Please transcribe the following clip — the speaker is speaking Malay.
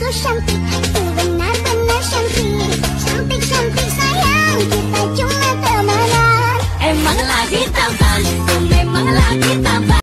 sungguh cantik, itu benar-benar cantik. Cantik-cantik sayang, kita cuma temenan. Emang lagi tampan, memang lagi tampan.